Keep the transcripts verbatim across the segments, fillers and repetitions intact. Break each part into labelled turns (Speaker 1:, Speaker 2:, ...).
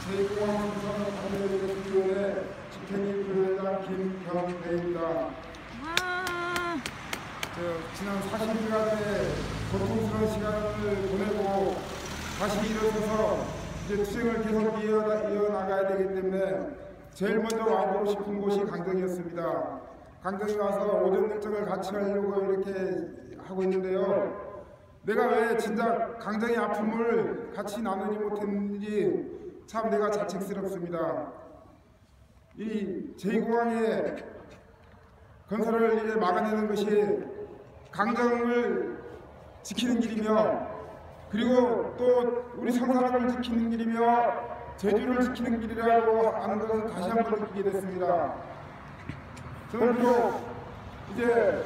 Speaker 1: 제공항 선거위원회 집행위 부회장 김경배입니다.
Speaker 2: 아...
Speaker 1: 지난 사십 일간의 고통스러운 시간을 보내고 다시 일어서서 이제 투쟁을 계속 이어, 이어나가야 되기 때문에 제일 먼저 와보고 싶은 곳이 강정이었습니다. 강정에 와서 오전 일정을 같이 하려고 이렇게 하고 있는데요. 내가 왜 진짜 강정의 아픔을 같이 나누지 못했는지 참 내가 자책스럽습니다. 이 제이공항의 건설을 이제 막아내는 것이 강정을 지키는 길이며, 그리고 또 우리 성산을 지키는 길이며 제주를 지키는 길이라고 하는 것을 다시 한번 느끼게 됐습니다. 저는 비록 이제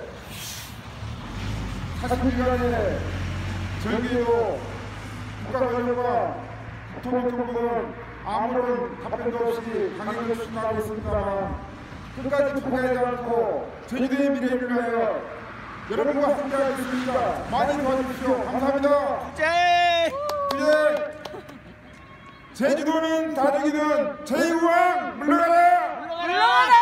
Speaker 1: 사십 일간의 절기에도 국가권력과 국토교통부는 아무런 답변도 없이 강행을 수행하고 있습니다만 끝까지 포기하지 않고 제주도의 미래를 위하여 여러분과 함께하겠습니다. 많이 도와주십시오. 감사합니다.
Speaker 2: 제!
Speaker 1: 예. 제주도민 다정이는 제이공항 물러가라!
Speaker 2: 물러가라!